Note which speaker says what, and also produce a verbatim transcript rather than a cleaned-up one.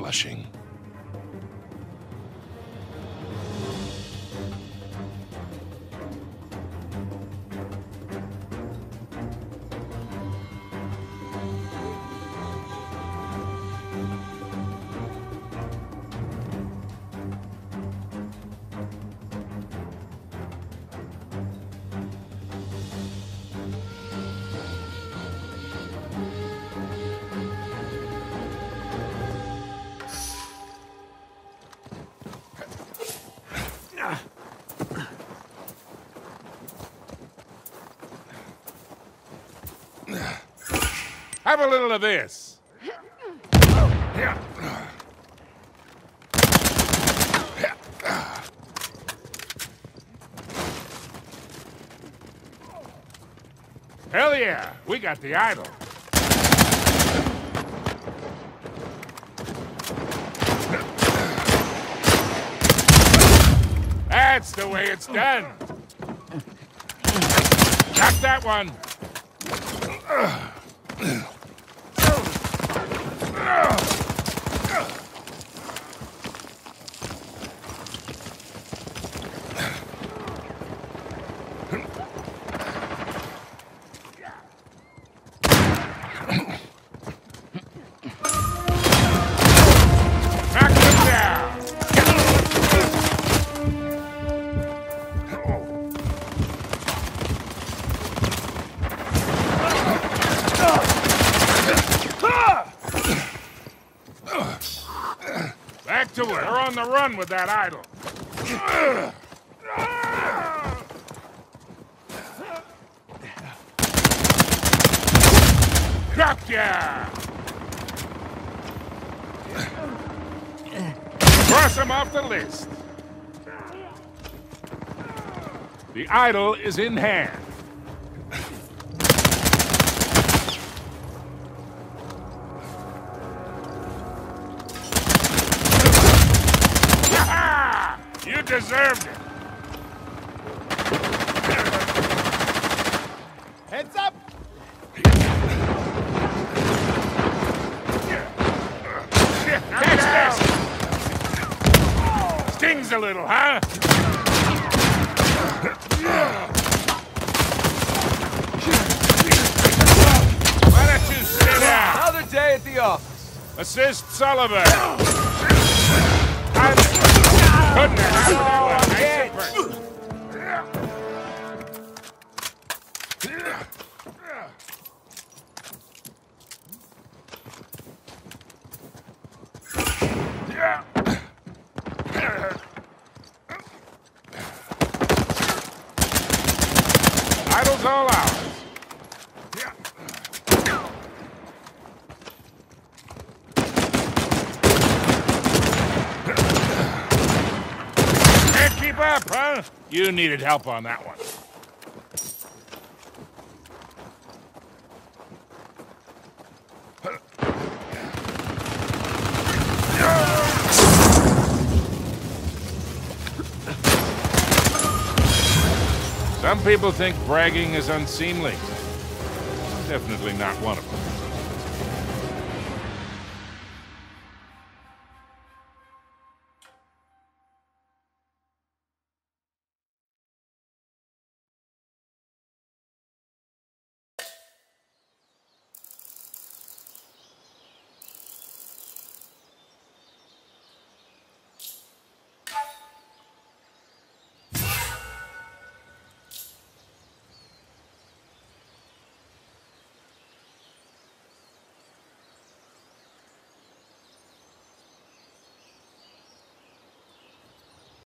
Speaker 1: blushing. Have a little of this. Hell yeah, we got the idol. That's the way it's done. Got that one. Back to it. We're on the run with that idol. Got ya! Cross him off the list. The idol is in hand. You deserved it.
Speaker 2: Heads up!
Speaker 1: Catch this! Stings a little, huh? Why don't you sit down?
Speaker 2: Another day at the office.
Speaker 1: Assist Sullivan. I couldn't have done it. Idol's all ours. Can't keep up, huh? You needed help on that one. Some people think bragging is unseemly. Definitely not one of them.